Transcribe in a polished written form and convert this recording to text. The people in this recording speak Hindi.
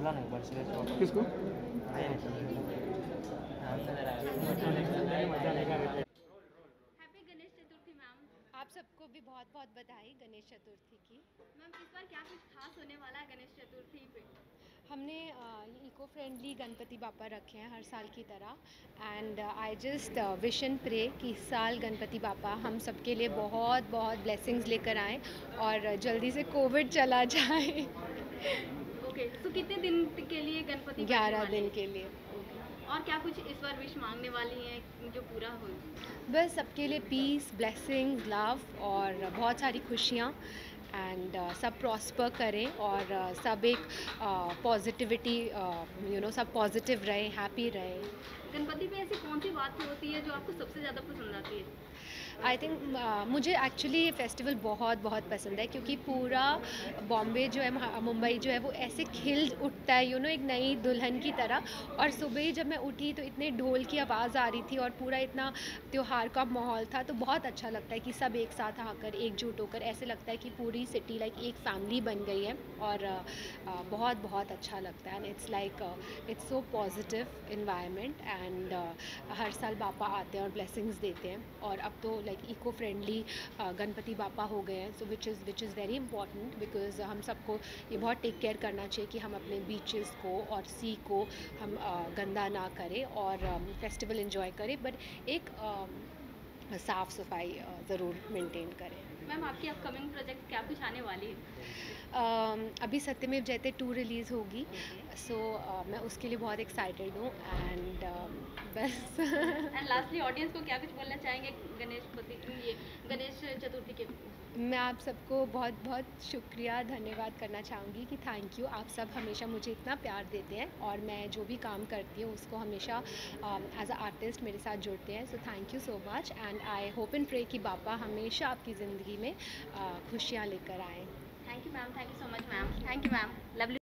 किसको? Happy Ganesh Chaturthi ma'am. आप सबको भी बहुत बहुत बधाई गणेश चतुर्थी की। मैम इस बार क्या कुछ खास होने वाला है गणेश चतुर्थी पे? हमने इको फ्रेंडली गणपति बापा रखे हैं हर साल की तरह, and I just wish and pray कि इस साल गणपति बापा हम सबके लिए बहुत बहुत ब्लेसिंग्स लेकर आएँ और जल्दी से कोविड चला जाए। ओके, तो कितने दिन के लिए गणपति बैठने 11 वाले दिन हैं? के लिए। और क्या कुछ इस बार विश मांगने वाली हैं जो पूरा हो? बस सबके लिए पीस, ब्लेसिंग्स, लव और बहुत सारी खुशियाँ, एंड सब प्रॉस्पर करें और सब एक पॉजिटिविटी, सब पॉजिटिव रहे, हैप्पी रहे। गणपति पे ऐसी कौन सी बात होती है जो आपको सबसे ज़्यादा पसंद आती है? आई थिंक मुझे एक्चुअली ये फेस्टिवल बहुत बहुत पसंद है, क्योंकि पूरा बॉम्बे जो है, मुंबई जो है, वो ऐसे खिल उठता है एक नई दुल्हन की तरह। और सुबह ही जब मैं उठी तो इतने ढोल की आवाज़ आ रही थी और पूरा इतना त्योहार का माहौल था, तो बहुत अच्छा लगता है कि सब एक साथ आकर एकजुट होकर, ऐसे लगता है कि पूरी सिटी लाइक एक फैमिली बन गई है। और बहुत बहुत अच्छा लगता है, and it's like it's so positive environment. And हर साल बापा आते हैं और ब्लेसिंग्स देते हैं, और अब तो लाइक इको फ्रेंडली गणपति बापा हो गए हैं, so which is very important, because हम सबको ये बहुत टेक केयर करना चाहिए कि हम अपने बीचेस को और सी को हम गंदा ना करें और फेस्टिवल एंजॉय करें, बट एक साफ़ सफाई ज़रूर मेंटेन करें। मैम आपकी अपकमिंग प्रोजेक्ट क्या कुछ आने वाली है? अभी सत्यमेव जयते 2 रिलीज़ होगी, सो मैं उसके लिए बहुत एक्साइटेड हूँ, एंड बस। एंड लास्टली ऑडियंस को क्या कुछ बोलना चाहेंगे गणेश चतुर्थी के? मैं आप सबको बहुत बहुत शुक्रिया, धन्यवाद करना चाहूँगी कि थैंक यू, आप सब हमेशा मुझे इतना प्यार देते हैं, और मैं जो भी काम करती हूँ उसको हमेशा एज अ आर्टिस्ट मेरे साथ जुड़ते हैं, so thank you so much, and I hope and pray कि बापा हमेशा आपकी ज़िंदगी में खुशियाँ लेकर आएँ। Thank you ma'am, thank you so much ma'am, thank you ma'am, lovely.